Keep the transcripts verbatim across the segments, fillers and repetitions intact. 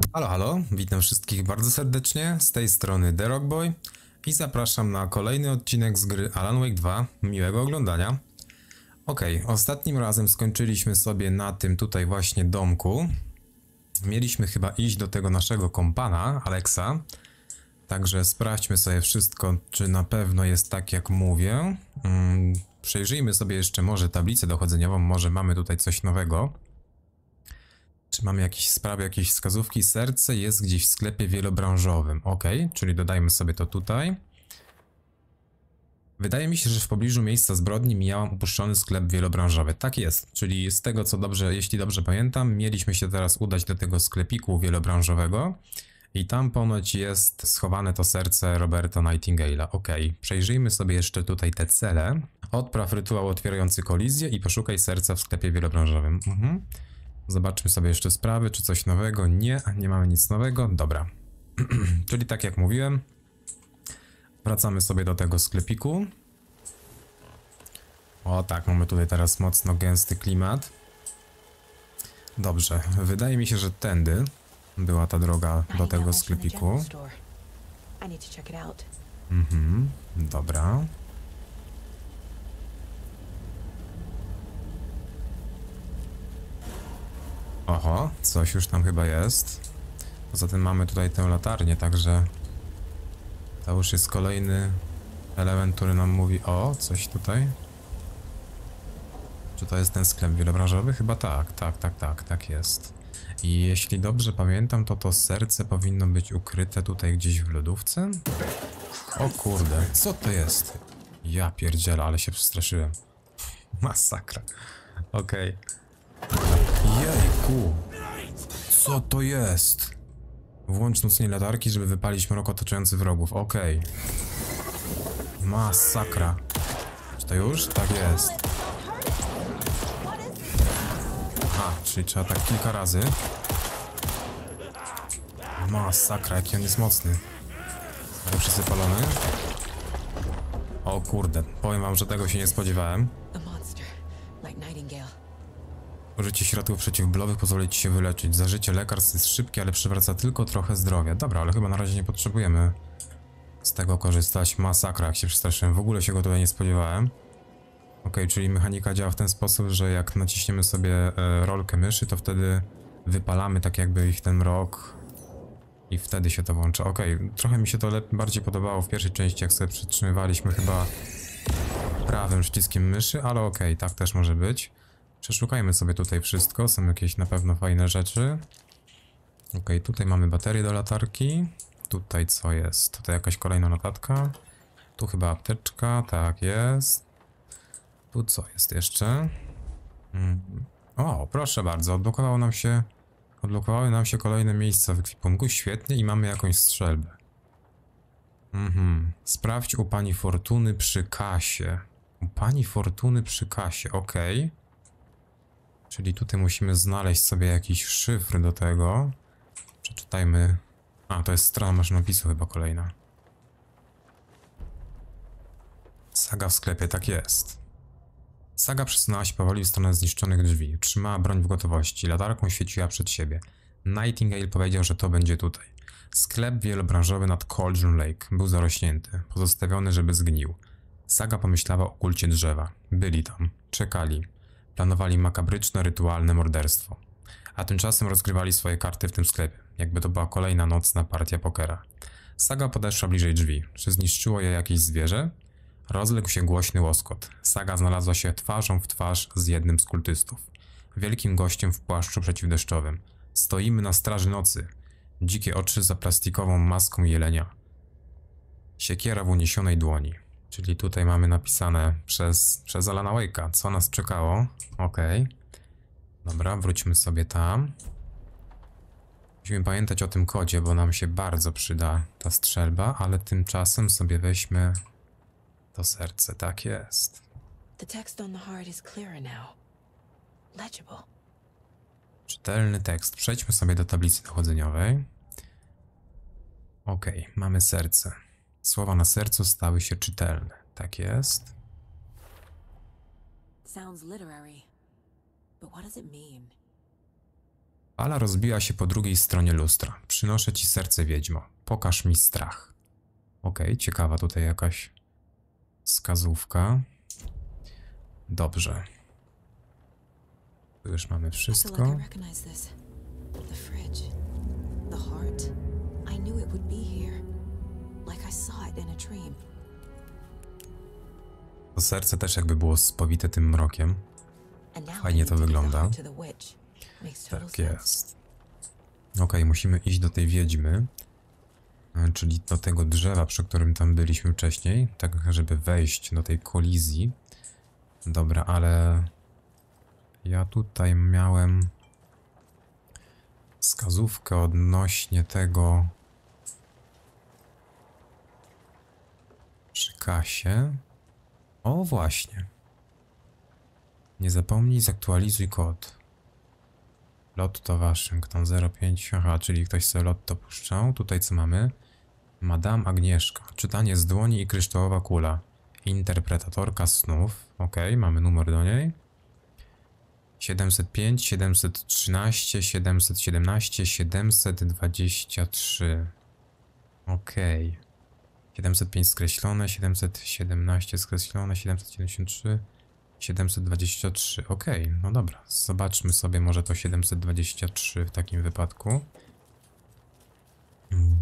Halo, halo, witam wszystkich bardzo serdecznie, z tej strony The Rockboy i zapraszam na kolejny odcinek z gry Alan Wake dwa. Miłego oglądania. Ok, ostatnim razem skończyliśmy sobie na tym tutaj właśnie domku. Mieliśmy chyba iść do tego naszego kompana, Alexa. Także sprawdźmy sobie wszystko, czy na pewno jest tak jak mówię. Hmm, przejrzyjmy sobie jeszcze może tablicę dochodzeniową, może mamy tutaj coś nowego. Czy mamy jakieś sprawy, jakieś wskazówki? Serce jest gdzieś w sklepie wielobranżowym. Ok, czyli dodajmy sobie to tutaj. Wydaje mi się, że w pobliżu miejsca zbrodni mijałam upuszczony sklep wielobranżowy. Tak jest, czyli z tego co dobrze, jeśli dobrze pamiętam, mieliśmy się teraz udać do tego sklepiku wielobranżowego i tam ponoć jest schowane to serce Roberta Nightingale'a. Ok, przejrzyjmy sobie jeszcze tutaj te cele. Odpraw rytuał otwierający kolizję i poszukaj serca w sklepie wielobranżowym. Mhm. Zobaczmy sobie jeszcze sprawy, czy coś nowego. Nie, nie mamy nic nowego. Dobra. Czyli tak jak mówiłem, wracamy sobie do tego sklepiku. O tak, mamy tutaj teraz mocno gęsty klimat. Dobrze, wydaje mi się, że tędy była ta droga do tego sklepiku. Mhm, dobra. Oho, coś już tam chyba jest. Poza tym mamy tutaj tę latarnię, także to już jest kolejny element, który nam mówi o coś tutaj. Czy to jest ten sklep wielobranżowy? Chyba tak, tak, tak, tak, tak jest. I jeśli dobrze pamiętam, to to serce powinno być ukryte tutaj gdzieś w lodówce. O kurde, co to jest? Ja pierdzielę, ale się przestraszyłem. Masakra. Okej. Jejku! Co to jest? Włącz nocnej latarki, żeby wypalić mrok otaczający wrogów. Okej. Masakra. Czy to już? Tak jest. Aha, czyli trzeba tak kilka razy. Masakra, jaki on jest mocny. Ale już jest wypalony. O kurde, powiem wam, że tego się nie spodziewałem. Użycie środków przeciwbólowych pozwoli ci się wyleczyć. Zażycie lekarstw jest szybkie, ale przywraca tylko trochę zdrowia. Dobra, ale chyba na razie nie potrzebujemy z tego korzystać. Masakra, jak się przestraszyłem. W ogóle się go tutaj nie spodziewałem. Ok, czyli mechanika działa w ten sposób, że jak naciśniemy sobie e, rolkę myszy, to wtedy wypalamy tak jakby ich ten mrok i wtedy się to włącza. Ok, trochę mi się to bardziej podobało w pierwszej części, jak sobie przytrzymywaliśmy chyba prawym przyciskiem myszy, ale ok, tak też może być. Przeszukajmy sobie tutaj wszystko, są jakieś na pewno fajne rzeczy. Ok, tutaj mamy baterię do latarki. Tutaj co jest? Tutaj jakaś kolejna notatka. Tu chyba apteczka, tak jest. Tu co jest jeszcze? Hmm. O, proszę bardzo, odblokowało nam się... Odblokowały nam się kolejne miejsca w ekwipunku, świetnie, i mamy jakąś strzelbę. Mhm. Sprawdź u pani Fortuny przy kasie. U pani Fortuny przy kasie, ok. Czyli tutaj musimy znaleźć sobie jakiś szyfr do tego. Przeczytajmy. A, to jest strona maszynopisu chyba kolejna. Saga w sklepie, tak jest. Saga przesunęła się powoli w stronę zniszczonych drzwi. Trzymała broń w gotowości. Latarką świeciła przed siebie. Nightingale powiedział, że to będzie tutaj. Sklep wielobranżowy nad Cauldron Lake był zarośnięty, pozostawiony, żeby zgnił. Saga pomyślała o kulcie drzewa. Byli tam, czekali. Planowali makabryczne, rytualne morderstwo. A tymczasem rozgrywali swoje karty w tym sklepie, jakby to była kolejna nocna partia pokera. Saga podeszła bliżej drzwi. Czy zniszczyło je jakieś zwierzę? Rozległ się głośny łoskot. Saga znalazła się twarzą w twarz z jednym z kultystów. Wielkim gościem w płaszczu przeciwdeszczowym. Stoimy na straży nocy. Dzikie oczy za plastikową maską jelenia. Siekiera w uniesionej dłoni. Czyli tutaj mamy napisane przez, przez Alana Wake'a, co nas czekało. Okej. Okay. Dobra, wróćmy sobie tam. Musimy pamiętać o tym kodzie, bo nam się bardzo przyda ta strzelba, ale tymczasem sobie weźmy to serce. Tak jest. Czytelny tekst. Przejdźmy sobie do tablicy dochodzeniowej. Okej, okay, mamy serce. Słowa na sercu stały się czytelne. Tak jest. Fala rozbiła się po drugiej stronie lustra. Przynoszę ci serce, wiedźmo. Pokaż mi strach. Okej, okay, ciekawa tutaj jakaś wskazówka. Dobrze. Tu już mamy wszystko. To serce też jakby było spowite tym mrokiem. Fajnie to wygląda. Tak jest. Okej, okay, musimy iść do tej wiedźmy. Czyli do tego drzewa, przy którym tam byliśmy wcześniej. Tak, żeby wejść do tej kolizji. Dobra, ale... Ja tutaj miałem... wskazówkę odnośnie tego... Przy kasie. O, właśnie. Nie zapomnij, zaktualizuj kod. Lotto Waszyngton zero pięć. Aha, czyli ktoś sobie lotto puszczał. Tutaj co mamy? Madame Agnieszka. Czytanie z dłoni i kryształowa kula. Interpretatorka snów. Ok, mamy numer do niej. siedemset pięć, siedemset trzynaście, siedemset siedemnaście, siedemset dwadzieścia trzy. Ok. siedemset pięć skreślone, siedemset siedemnaście skreślone, siedemset siedemdziesiąt trzy, siedemset dwadzieścia trzy. Ok, no dobra. Zobaczmy sobie może to siedemset dwadzieścia trzy w takim wypadku. Hmm.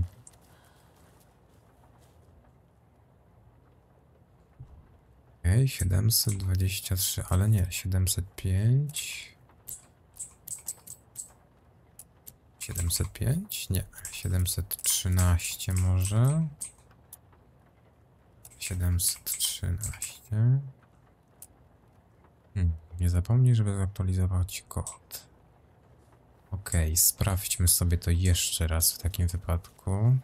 Ok, siedemset dwadzieścia trzy, ale nie, siedemset pięć. siedemset pięć? Nie, siedemset trzynaście może. siedemset trzynaście. Hmm, nie zapomnij, żeby zaktualizować kod. Ok, sprawdźmy sobie to jeszcze raz w takim wypadku.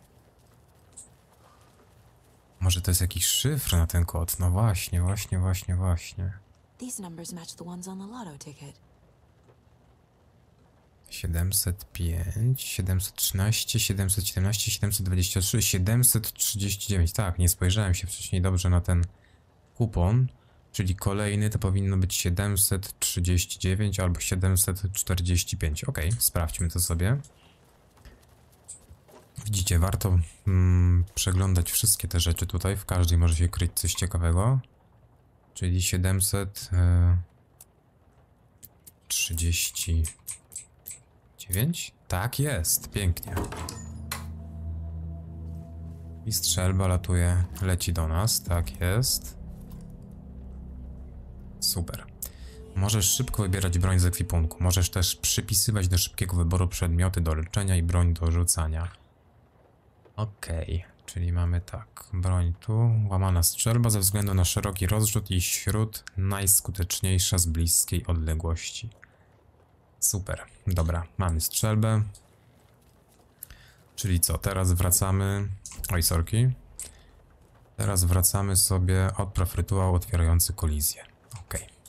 Może to jest jakiś szyfr na ten kod? No właśnie, właśnie, właśnie, właśnie. siedemset pięć, siedemset trzynaście, siedemset siedemnaście, siedemset dwadzieścia trzy, siedemset trzydzieści dziewięć. Tak, nie spojrzałem się wcześniej dobrze na ten kupon. Czyli kolejny to powinno być siedemset trzydzieści dziewięć albo siedemset czterdzieści pięć. Ok, sprawdźmy to sobie. Widzicie, warto mm, przeglądać wszystkie te rzeczy tutaj. W każdej może się kryć coś ciekawego. Czyli siedemset trzydzieści dziewięć. Tak jest, pięknie. I strzelba latuje, leci do nas, tak jest. Super. Możesz szybko wybierać broń z ekwipunku. Możesz też przypisywać do szybkiego wyboru przedmioty do leczenia i broń do rzucania. Okej, okay, czyli mamy tak. Broń tu, łamana strzelba ze względu na szeroki rozrzut i śród najskuteczniejsza z bliskiej odległości. Super, dobra, mamy strzelbę. Czyli co, teraz wracamy... Oj, sorki. Teraz wracamy sobie, odpraw rytuał otwierający kolizję. Okej. Okay.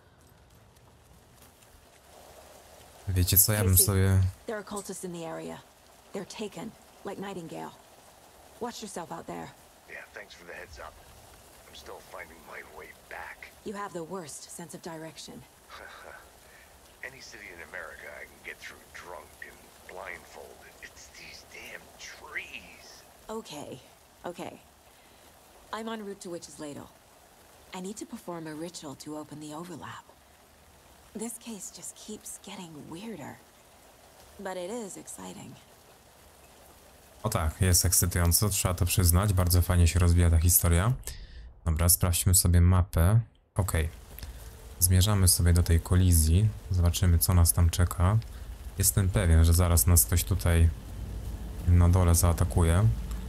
Wiecie co, ja bym sobie... There are cultists in the area. They're taken, like Nightingale. Watch yourself out there. Yeah, thanks for the heads up. I'm still finding my way back. You have the worst sense of direction. Any city in America I can get through drunk and blindfolded. It's these damn trees. Okay, okay. I'm en route to Witch's Ladle. I need to perform a ritual to open the overlap. This case just keeps getting weirder. But it is exciting. O tak, jest ekscytująco, trzeba to przyznać. Bardzo fajnie się rozwija ta historia. Dobra, sprawdźmy sobie mapę. Ok. Zmierzamy sobie do tej kolizji. Zobaczymy, co nas tam czeka. Jestem pewien, że zaraz nas ktoś tutaj na dole zaatakuje.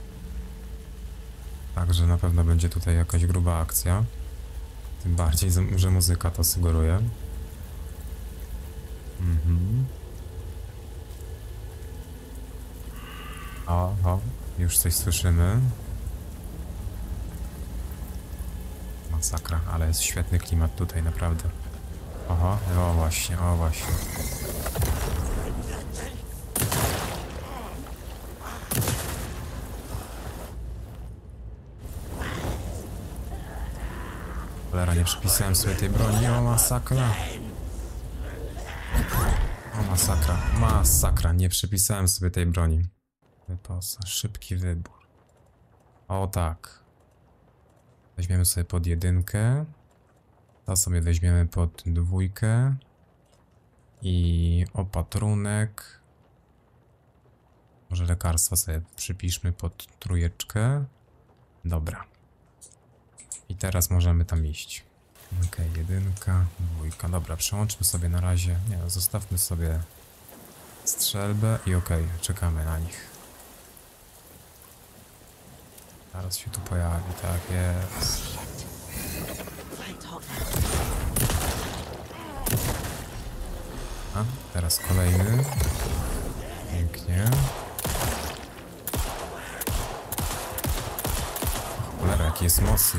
Także na pewno będzie tutaj jakaś gruba akcja. Tym bardziej, że muzyka to sugeruje. Mhm. O, o, już coś słyszymy. Masakra, ale jest świetny klimat tutaj, naprawdę. Oho, o właśnie, o właśnie. Cholera, nie przypisałem sobie tej broni, o masakra. O Masakra, masakra, nie przypisałem sobie tej broni. Wyposa, szybki wybór. O tak. Weźmiemy sobie pod jedynkę. To sobie weźmiemy pod dwójkę. I opatrunek. Może lekarstwa sobie przypiszmy pod trójeczkę. Dobra. I teraz możemy tam iść. Okej, okay, jedynka, dwójka. Dobra, przełączmy sobie na razie. Nie no, zostawmy sobie strzelbę i okej, okay, czekamy na nich. Zaraz się tu pojawi, tak jest. A, teraz kolejny. Pięknie. Cholera, jaki jest mocny.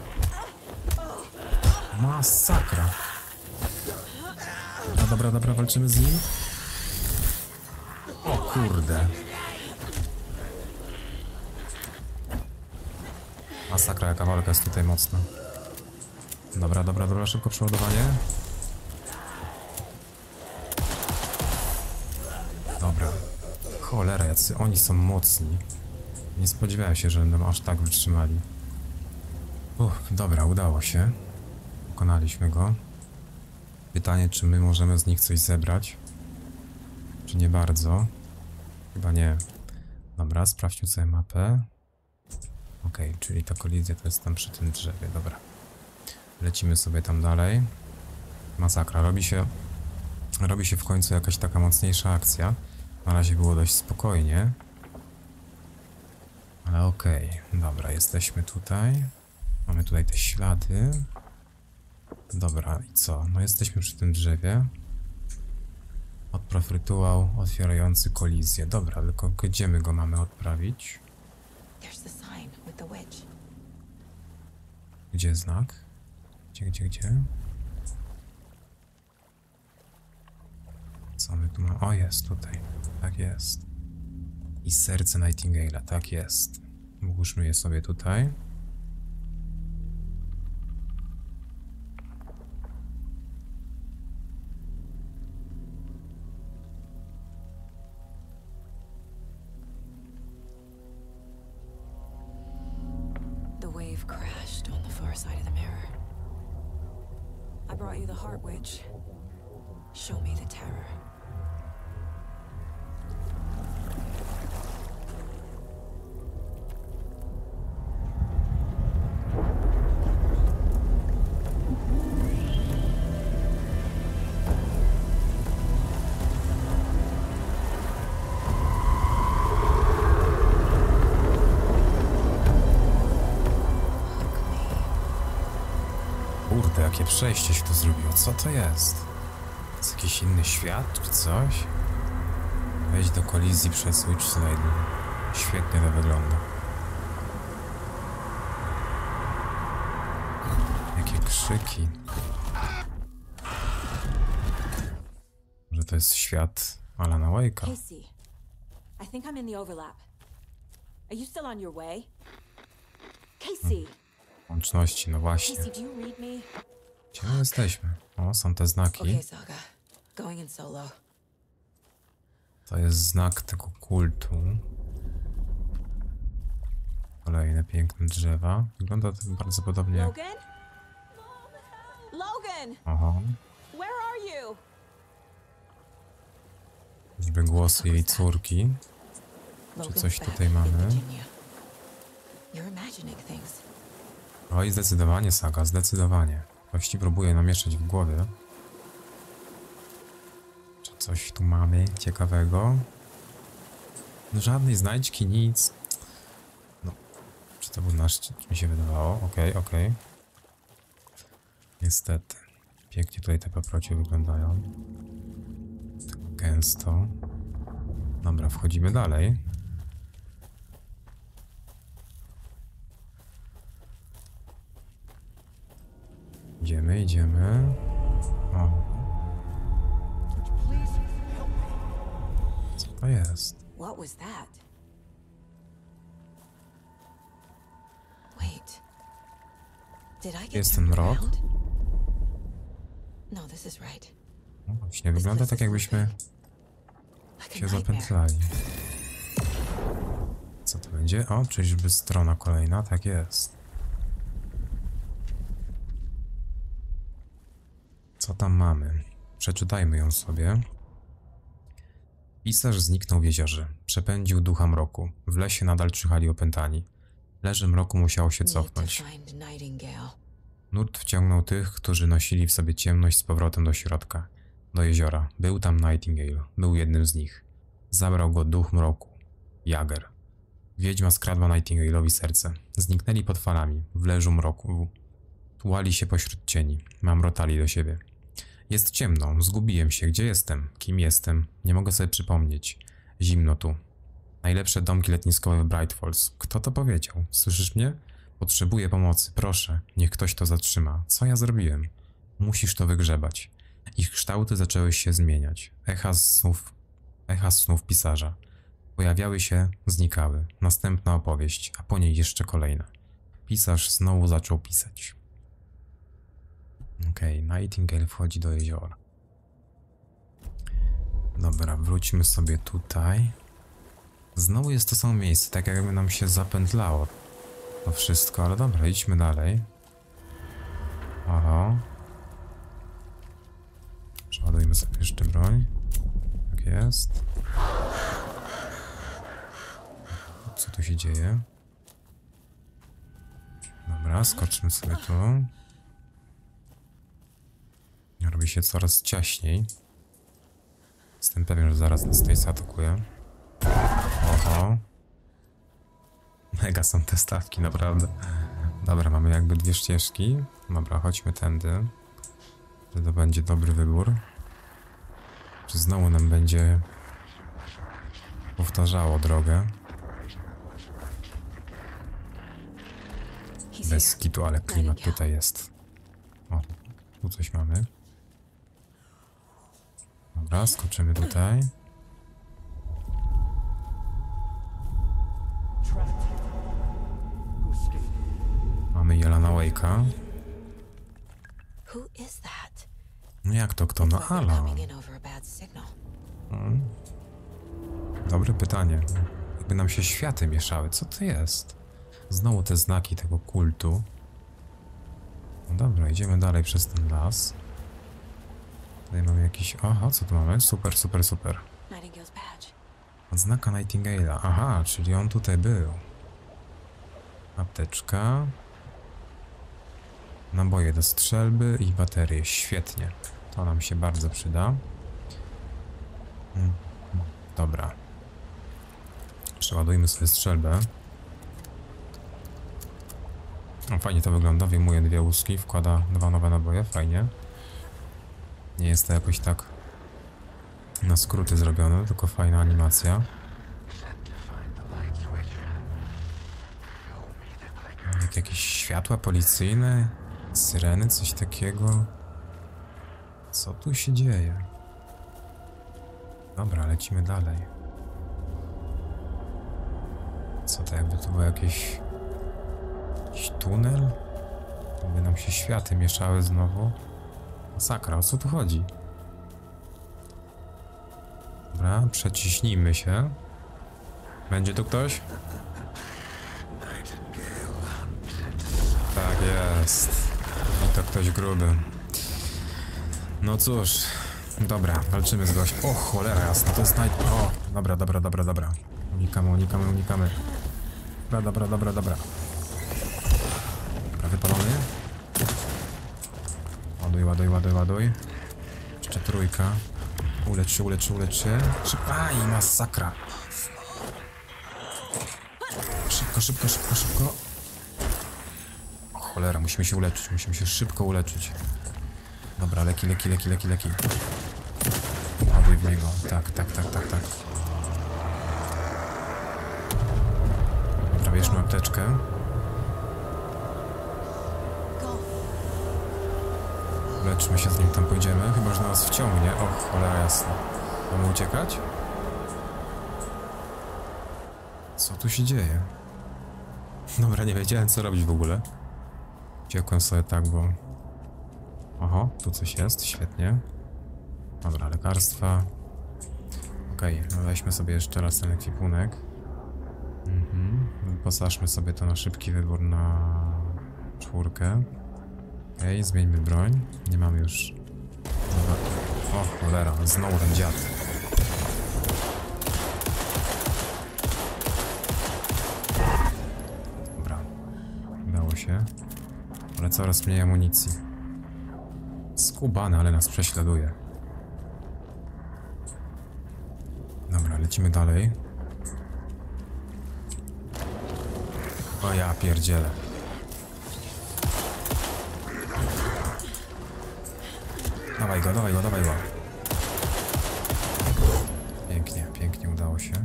Masakra. No dobra, dobra, walczymy z nim. O kurde. Masakra, jaka walka jest tutaj mocna. Dobra, dobra, dobra, szybko przeładowanie. Dobra. Cholera, jacy oni są mocni. Nie spodziewałem się, że będą aż tak wytrzymali. Uff, dobra, udało się. Pokonaliśmy go. Pytanie, czy my możemy z nich coś zebrać? Czy nie bardzo? Chyba nie. Dobra, sprawdźmy sobie mapę. Okej, okay, czyli ta kolizja to jest tam przy tym drzewie, dobra. Lecimy sobie tam dalej. Masakra, robi się... Robi się w końcu jakaś taka mocniejsza akcja. Na razie było dość spokojnie. Ale okej, okay. Dobra, jesteśmy tutaj. Mamy tutaj te ślady. Dobra, i co? No jesteśmy przy tym drzewie. Odpraw rytuał otwierający kolizję. Dobra, tylko gdzie my go mamy odprawić? Gdzie znak? Gdzie, gdzie, gdzie? Co my tu mamy? O, jest tutaj. Tak jest. I serce Nightingale'a, tak jest. Włóżmy je sobie tutaj. The wave crashed on the far side of the mirror. I brought you the Heart Witch. Show me the terror. Kurde, jakie przejście się tu zrobiło. Co to jest? To jest jakiś inny świat czy coś? Wejdź do kolizji przez Witch Slade. Świetnie to wygląda. Jakie krzyki. Może to jest świat Alana Wake'a. Casey, I think I'm in the overlap. Are you still on your way? Casey! Łączności, no właśnie. Casey, do you read me? Gdzie my jesteśmy? O, są te znaki. Okay, Saga. Going in solo. To jest znak tego kultu. Kolejne piękne drzewa. Wygląda to bardzo podobnie. Logan? Logan! Aha. Where are you? Żeby głosy jej córki. Czy coś tutaj mamy? You're imagining things. Oj, zdecydowanie, Saga, zdecydowanie. Ktoś ci próbuje namieszać w głowie. Czy coś tu mamy ciekawego? No, żadnej znajdźki, nic. No, czy to był nasz, czy mi się wydawało? Okej, okay, okej. Okay. Niestety. Pięknie tutaj te paprocie wyglądają. Tak gęsto. Dobra, wchodzimy dalej. Idziemy, idziemy. O. Co to jest? What was that? Wait. Did I get Jest ten mrok? No, this is right. No, właśnie wygląda tak, jakbyśmy Like a się nightmare. zapętlali. Co to będzie? O, czyżby strona kolejna? Tak jest. Co tam mamy? Przeczytajmy ją sobie. Pisarz zniknął w jeziorze. Przepędził ducha mroku. W lesie nadal czyhali opętani. Leże mroku musiało się Need to cofnąć. find Nightingale. Nurt wciągnął tych, którzy nosili w sobie ciemność z powrotem do środka. Do jeziora. Był tam Nightingale. Był jednym z nich. Zabrał go duch mroku. Jager. Wiedźma skradła Nightingale'owi serce. Zniknęli pod falami. W leżu mroku. Tułali się pośród cieni. Mamrotali do siebie. Jest ciemno. Zgubiłem się. Gdzie jestem? Kim jestem? Nie mogę sobie przypomnieć. Zimno tu. Najlepsze domki letniskowe w Bright Falls. Kto to powiedział? Słyszysz mnie? Potrzebuję pomocy. Proszę. Niech ktoś to zatrzyma. Co ja zrobiłem? Musisz to wygrzebać. Ich kształty zaczęły się zmieniać. Echa snów, echa snów pisarza. Pojawiały się, znikały. Następna opowieść, a po niej jeszcze kolejna. Pisarz znowu zaczął pisać. Okej, okay, Nightingale wchodzi do jeziora. Dobra, wróćmy sobie tutaj. Znowu jest to samo miejsce, tak jakby nam się zapętlało to wszystko, ale dobra, idźmy dalej. Oho. Przeładujmy sobie jeszcze broń. Tak jest. Co tu się dzieje? Dobra, skoczmy sobie tu. Robi się coraz ciaśniej. Jestem pewien, że zaraz nas tutaj zaatakuje. Oho. Mega są te stawki, naprawdę. Dobra, mamy jakby dwie ścieżki. Dobra, chodźmy tędy. To będzie dobry wybór. Czy znowu nam będzie powtarzało drogę? Bez kitu, ale klimat tutaj jest. O, tu coś mamy. Dobra, skoczymy tutaj. Mamy Jelana Wake'a. Who is that? No jak to kto? No Like they're Alan. coming in over a bad signal. Hmm. Dobre pytanie. Jakby nam się światy mieszały. Co to jest? Znowu te znaki tego kultu. No dobra, idziemy dalej przez ten las. Tutaj mamy jakiś... Aha, co tu mamy? Super, super, super. Nightingale's badge. Odznaka Nightingale'a. Aha, czyli on tutaj był. Apteczka. Naboje do strzelby i baterie. Świetnie. To nam się bardzo przyda. Dobra. Przeładujmy sobie strzelbę. O, fajnie to wygląda. Wyjmuje dwie łuski, wkłada dwa nowe naboje. Fajnie. Nie jest to jakoś tak na skróty zrobione, tylko fajna animacja. Jak jakieś światła policyjne, syreny, coś takiego. Co tu się dzieje? Dobra, lecimy dalej. Co to, jakby to był jakiś, jakiś tunel? Jakby nam się światy mieszały znowu. Masakra, o co tu chodzi? Dobra, przeciśnijmy się. Będzie tu ktoś? Tak jest. I to ktoś gruby. No cóż. Dobra, walczymy z gościem. O cholera jasna, to jest night... O, dobra, dobra, dobra, dobra. Unikamy, unikamy, unikamy. Dobra, dobra, dobra, dobra. Dobra, wypalony. Ładuj, ładuj, ładuj, ładuj. Jeszcze trójka. Ulecz się, ulecz się, ulecz się. Szybko. Aj, masakra. Szybko, szybko, szybko, szybko. O cholera, musimy się uleczyć, musimy się szybko uleczyć. Dobra, leki, leki, leki, leki, leki. Ładuj w niego. Tak, tak, tak, tak, tak. Dobra, bierzmy apteczkę. Leczmy się, zanim tam pójdziemy. Chyba, że nas wciągnie. O, cholera jasna. Mamy uciekać? Co tu się dzieje? Dobra, nie wiedziałem, co robić w ogóle. Uciekłem sobie tak, bo... Oho, tu coś jest, świetnie. Dobra, lekarstwa. Okej, okay, weźmy sobie jeszcze raz ten ekwipunek. Mhm. Wyposażmy sobie to na szybki wybór na czwórkę. Okej, okay, zmieńmy broń. Nie mamy już... Dobra. O, cholera, znowu ten dziad. Dobra, udało się. Ale coraz mniej amunicji. Skubany, ale nas prześladuje. Dobra, lecimy dalej. O ja pierdzielę. Dawaj go, dawaj go, dawaj go. Pięknie, pięknie udało się.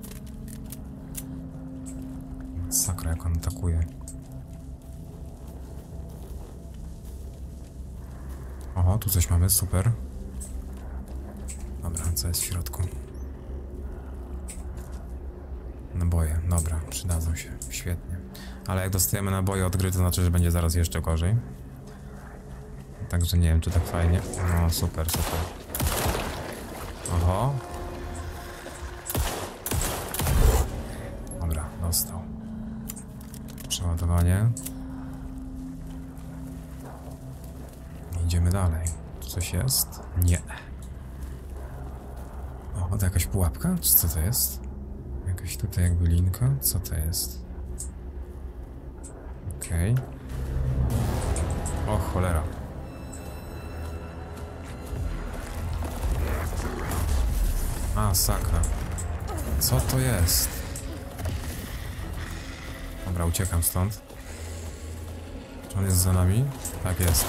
Masakra, jak on atakuje. Oho, tu coś mamy, super. Dobra, co jest w środku? Naboje, dobra, przydadzą się, świetnie. Ale jak dostajemy naboje od gry, to znaczy, że będzie zaraz jeszcze gorzej. Także nie wiem, czy tak fajnie. No, super, super. Oho. Dobra, dostał. Przeładowanie. Idziemy dalej. Tu coś jest? Nie. O, to jakaś pułapka? Czy co to jest? Jakaś tutaj jakby linka? Co to jest? Okej. Okay. O, cholera. A, sakra. Co to jest? Dobra, uciekam stąd. Czy on jest za nami? Tak jest.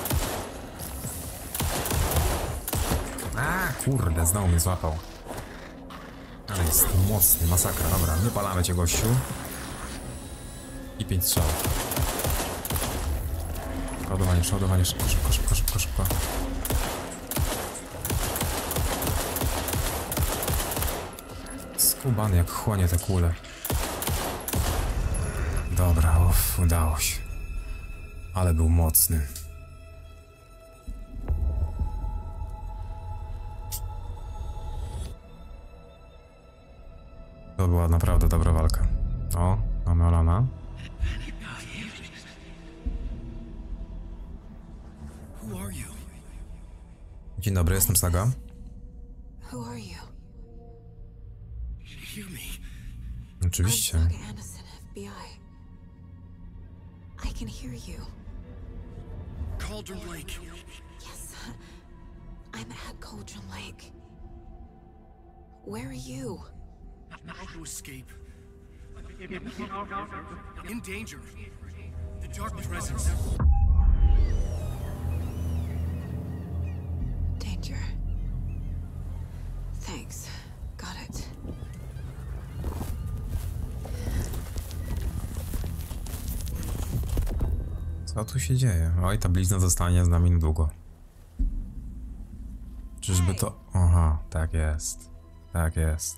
A, kurde, znowu mnie złapał. Ale jest mocny, masakra. Dobra, wypalamy cię, gościu. I pięć strzałów. Ładowanie, przeładowanie, szybko, szybko, szybko, szybko, szybko. Skubany, jak chłonie te kule. Dobra, uff, udało się. Ale był mocny. To była naprawdę dobra walka. O, mamy Alana. Dzień dobry, jestem Saga. Who are you? Oczywiście. I'm Saga Anderson, F B I. I can hear you. Cauldron Lake. Yes, I'm at Cauldron Lake. Where are you? How to escape. In danger. The Dark Presence. Danger. Thanks. Got it. Co tu się dzieje? Oj, ta blizna zostanie z nami niedługo. Czyżby to... Aha, tak jest. Tak jest.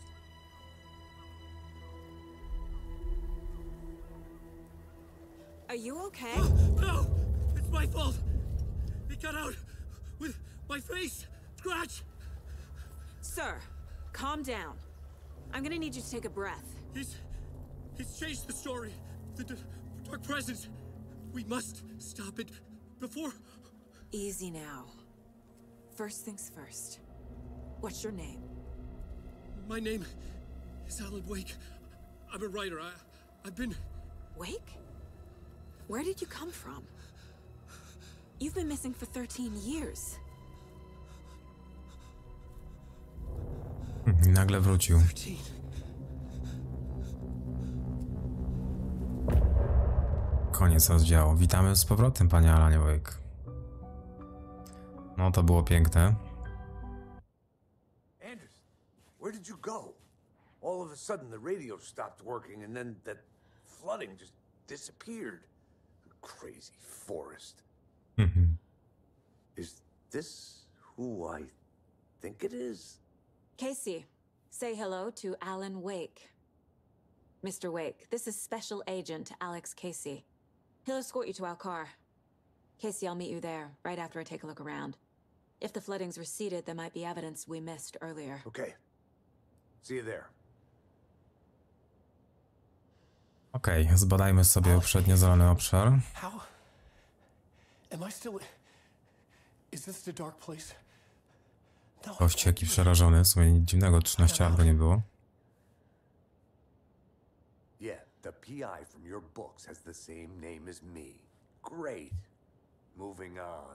Are you okay? No! It's my fault! It got out with my face! Scratch! Sir, calm down. I'm gonna need you to take a breath. He's... He's changed the story. The d Dark Presence. We must stop it before... Easy now. First things first. What's your name? My name is Alan Wake. I'm a writer. I, I've been... Wake? Where did you come from? You've been missing for thirteen years. I nagle wrócił. Koniec rozdziału. Witamy z powrotem, panie Alanie Wake. No, to było piękne. Anderson, where did you go? All of a sudden the radio stopped working and then that flooding just disappeared. Crazy forest. Mhm. Is this who I think it is? Casey, say hello to Alan Wake. Mister Wake, this is Special Agent Alex Casey. He'll escort you to our car. Casey, I'll meet you there, right after I take a look around. If the flooding's receded, there might be evidence we missed earlier. Okay. See you there. Okej, okay, zbadajmy sobie uprzednio zalany obszar. How? Am I still... Is this the dark place? No. Gość jaki przerażony, w sumie nic dziwnego, trzynaście lat go nie było. Yeah, the P I from your books has the same name as me. Great. Moving on.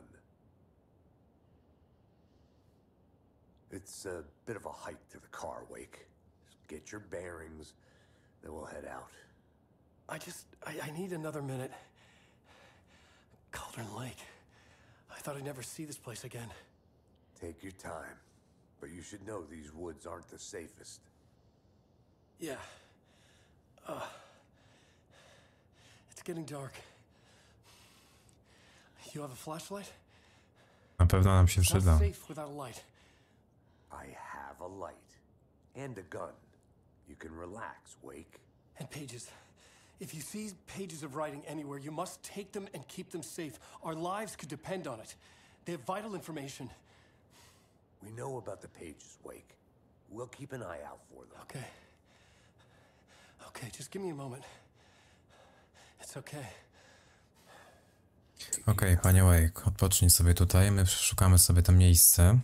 It's a bit of a hike to the car, Wake. Just get your bearings, then we'll head out. I just... I, I need another minute. Cauldron Lake. I thought I'd never see this place again. Take your time. But you should know these woods aren't the safest. Yeah. Uh, it's getting dark. You have a flashlight? Na pewno nam się Not przyda. safe without a light. I have a light. And a gun. You can relax, Wake. And pages. If you see pages of writing anywhere, you must take them and keep them safe. Our lives could depend on it. They have vital information. We know about the pages, Wake. We'll keep an eye out for them. Okay. Okay, just give me a moment. It's okay. Okej, okay, panie Wake, odpocznij sobie tutaj, my przeszukamy sobie to miejsce.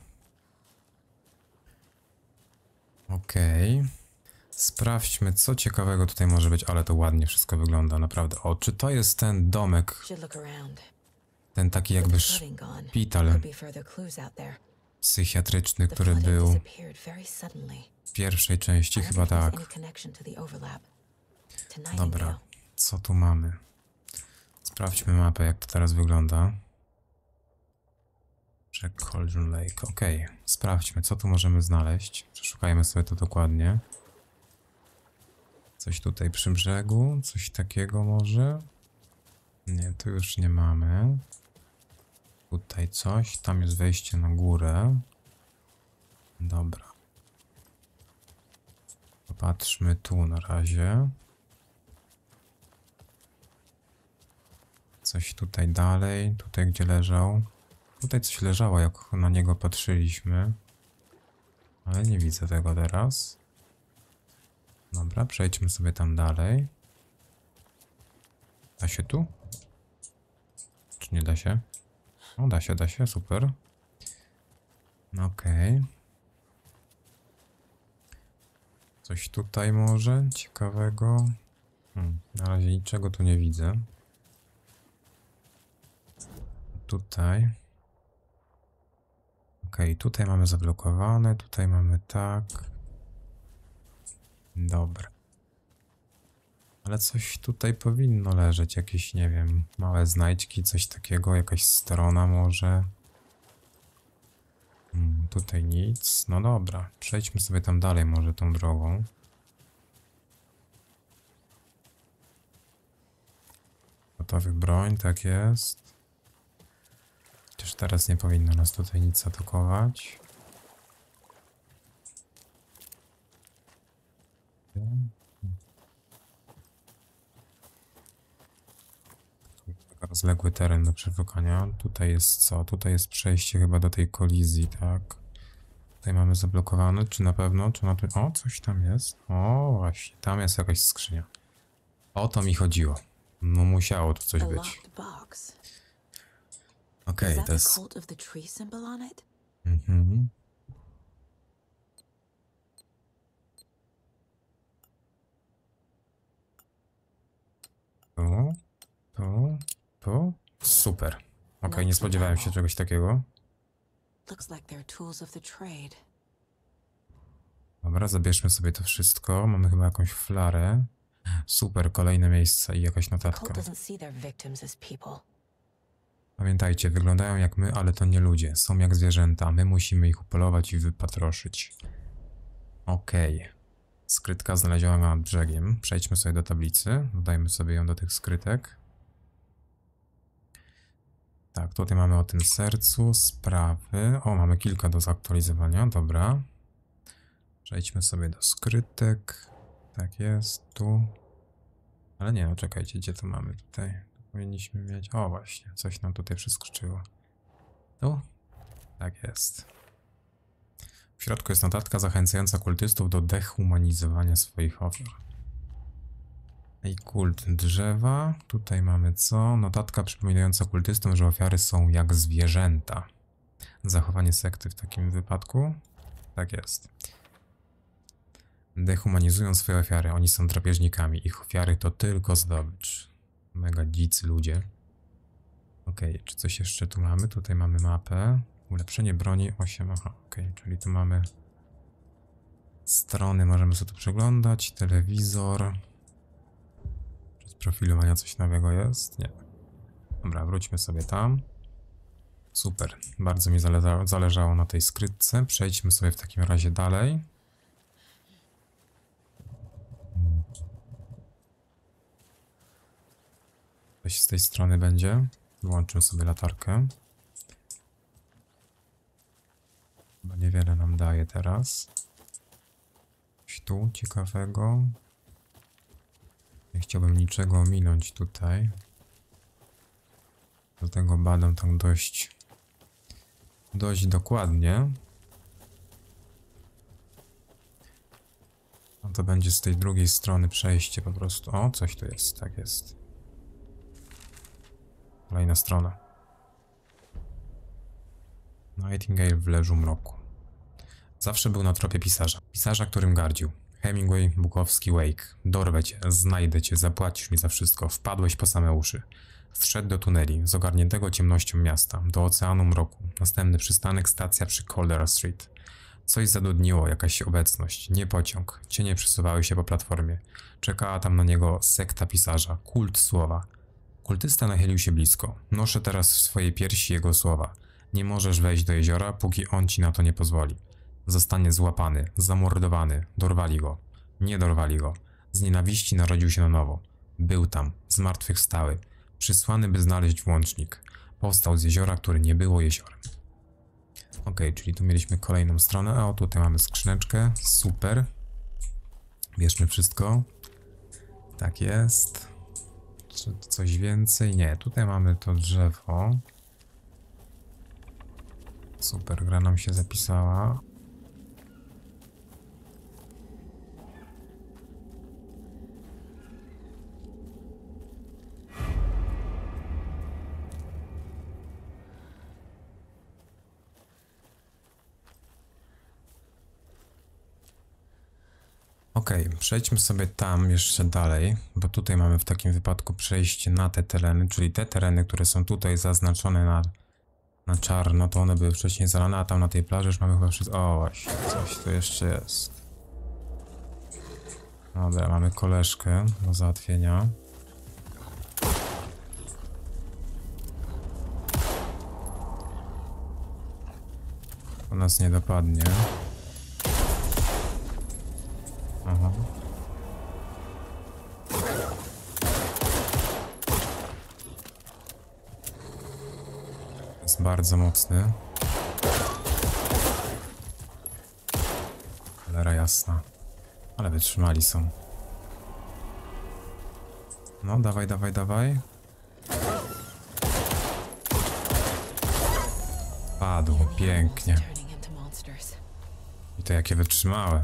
Okej. Okay. Sprawdźmy, co ciekawego tutaj może być, ale to ładnie wszystko wygląda, naprawdę. O, czy to jest ten domek? Ten taki jakby szpital psychiatryczny, który był w pierwszej części, chyba tak. Dobra, co tu mamy? Sprawdźmy mapę, jak to teraz wygląda. Check Cauldron Lake, ok. Sprawdźmy, co tu możemy znaleźć. Przeszukajmy sobie to dokładnie. Coś tutaj przy brzegu, coś takiego może? Nie, tu już nie mamy. Tutaj coś, tam jest wejście na górę. Dobra. Popatrzmy tu na razie. Coś tutaj dalej, tutaj gdzie leżał. Tutaj coś leżało, jak na niego patrzyliśmy. Ale nie widzę tego teraz. Dobra, przejdźmy sobie tam dalej. Da się tu? Czy nie da się? O, da się, da się, super. Okej. Okay. Coś tutaj może ciekawego? Hmm, na razie niczego tu nie widzę. Tutaj. Okej, okay, tutaj mamy zablokowane, tutaj mamy tak. Dobra. Ale coś tutaj powinno leżeć, jakieś, nie wiem, małe znajdźki, coś takiego, jakaś strona może. Hmm, tutaj nic. No dobra, przejdźmy sobie tam dalej może tą drogą. Gotowy broń, tak jest. Chociaż teraz nie powinno nas tutaj nic atakować. Rozległy teren do przeszukania. Tutaj jest co? Tutaj jest przejście chyba do tej kolizji, tak? Tutaj mamy zablokowane, czy na pewno? Czy na tym? O, coś tam jest. O, właśnie, tam jest jakaś skrzynia. O to mi chodziło. No musiało tu coś być. Okej, okay, to jest... Mhm. Tu, tu, tu. Super. Okej, okay, nie spodziewałem się czegoś takiego. Dobra, zabierzmy sobie to wszystko. Mamy chyba jakąś flarę. Super, kolejne miejsce i jakaś notatka. Pamiętajcie, wyglądają jak my, ale to nie ludzie. Są jak zwierzęta. My musimy ich upolować i wypatroszyć. Okej. Okay. Skrytka znaleziona nad brzegiem. Przejdźmy sobie do tablicy. Dodajmy sobie ją do tych skrytek. Tak, tutaj mamy o tym sercu, sprawy. O, mamy kilka do zaktualizowania, dobra. Przejdźmy sobie do skrytek. Tak jest, tu. Ale nie, no czekajcie, gdzie to mamy tutaj? Powinniśmy mieć... O, właśnie, coś nam tutaj przeskoczyło. Tu? Tak jest. W środku jest notatka zachęcająca kultystów do dehumanizowania swoich ofiar. I kult drzewa. Tutaj mamy co? Notatka przypominająca kultystom, że ofiary są jak zwierzęta. Zachowanie sekty w takim wypadku? Tak jest. Dehumanizują swoje ofiary. Oni są drapieżnikami. Ich ofiary to tylko zdobycz. Mega dzicy ludzie. Okej, okay, czy coś jeszcze tu mamy? Tutaj mamy mapę. Ulepszenie broni osiem. Aha, okej, okay, czyli tu mamy strony. Możemy sobie to przeglądać. Telewizor. Z profilowania coś nowego jest? Nie. Dobra, wróćmy sobie tam. Super. Bardzo mi zależało, zależało na tej skrytce. Przejdźmy sobie w takim razie dalej. Coś z tej strony będzie. Wyłączę sobie latarkę. Chyba niewiele nam daje teraz. Coś tu ciekawego. Nie chciałbym niczego ominąć tutaj. Dlatego badam tak dość dość dokładnie. No to będzie z tej drugiej strony przejście po prostu. O, coś tu jest, tak jest. Kolejna strona. Nightingale w leżu mroku. Zawsze był na tropie pisarza. Pisarza, którym gardził. Hemingway, Bukowski, Wake. Dorwę cię, znajdę cię, zapłacisz mi za wszystko. Wpadłeś po same uszy. Zszedł do tuneli, z ogarniętego ciemnością miasta, do oceanu mroku. Następny przystanek, stacja przy Caldera Street. Coś zadudniło, jakaś obecność, nie pociąg. Cienie przesuwały się po platformie. Czekała tam na niego sekta pisarza, kult słowa. Kultysta nachylił się blisko. Noszę teraz w swojej piersi jego słowa. Nie możesz wejść do jeziora, póki on ci na to nie pozwoli. Zostanie złapany, zamordowany, dorwali go. Nie dorwali go. Z nienawiści narodził się na nowo. Był tam, zmartwychwstały. Przysłany, by znaleźć włącznik. Powstał z jeziora, które nie było jeziorem. Ok, czyli tu mieliśmy kolejną stronę. A o, tutaj mamy skrzyneczkę. Super. Bierzmy wszystko. Tak jest. Czy coś więcej? Nie, tutaj mamy to drzewo. Super, gra nam się zapisała. Okej, okay, przejdźmy sobie tam jeszcze dalej, bo tutaj mamy w takim wypadku przejście na te tereny, czyli te tereny, które są tutaj zaznaczone na, na czarno, to one były wcześniej zalane, a tam na tej plaży już mamy chyba wszystko... O właśnie, coś tu jeszcze jest. Dobra, mamy koleżkę do załatwienia. To nas nie dopadnie. Aha. Jest bardzo mocny. Cholera jasna. Ale wytrzymali są. No, dawaj, dawaj, dawaj. Padł, pięknie. I to jakie wytrzymałe.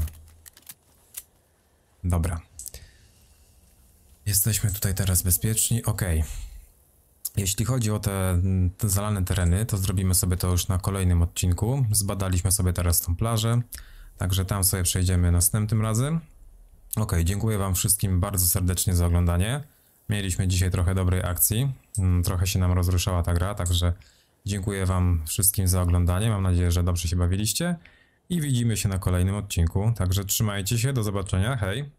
Dobra. Jesteśmy tutaj teraz bezpieczni. Ok. Jeśli chodzi o te, te zalane tereny, to zrobimy sobie to już na kolejnym odcinku. Zbadaliśmy sobie teraz tą plażę. Także tam sobie przejdziemy następnym razem. Ok, dziękuję wam wszystkim bardzo serdecznie za oglądanie. Mieliśmy dzisiaj trochę dobrej akcji. Trochę się nam rozruszała ta gra, także dziękuję wam wszystkim za oglądanie. Mam nadzieję, że dobrze się bawiliście. I widzimy się na kolejnym odcinku. Także trzymajcie się, do zobaczenia, hej!